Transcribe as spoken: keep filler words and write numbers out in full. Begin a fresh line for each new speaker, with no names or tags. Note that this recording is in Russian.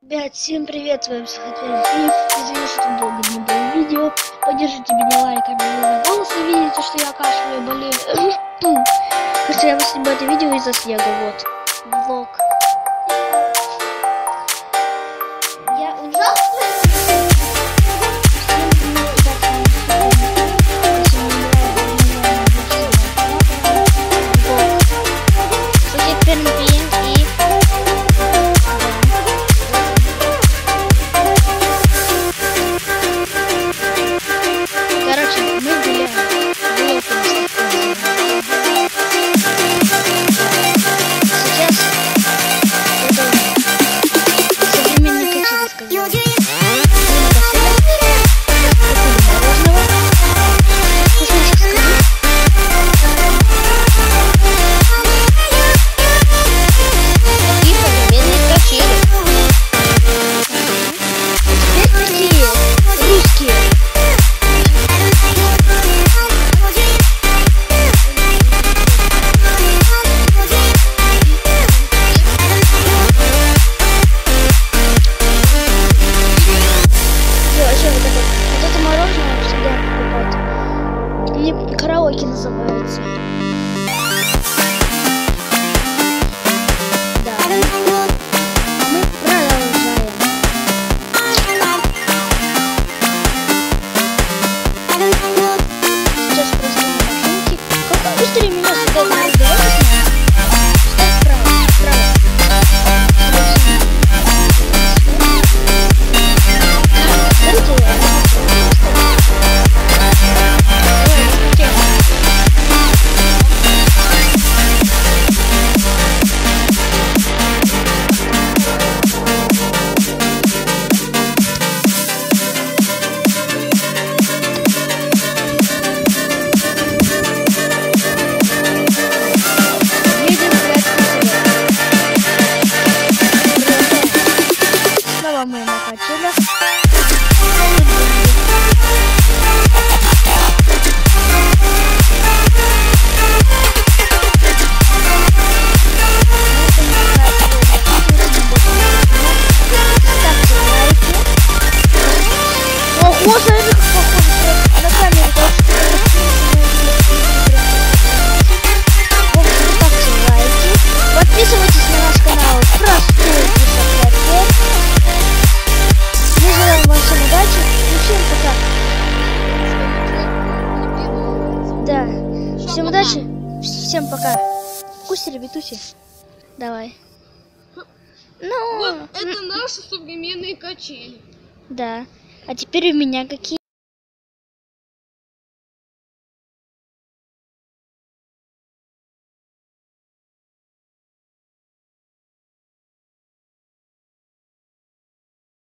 Ребят, всем привет, с вами Сахатвин. Извините, что долго не было видео. Поддержите меня лайками и голоса. Видите, что я кашляю, болею. Кажется, я снимаю это видео из-за снега. Вот. Влог. Я ужасно. Караоке называется. Да. Мы продолжаем. Сейчас просто на машинке. Как он быстрее меня сюда знает? Давайте справа, справа. Мы на качелях. Ого, смотри, как похоже на камеру. Ставьте лайки, подписывайтесь на наш канал Простой Писатель. Мы желаем вам всем удачи и всем пока. Да, всем удачи, всем пока. Куси, битуси. Давай. Ну,
вот это наши современные качели.
Да. А теперь у меня какие?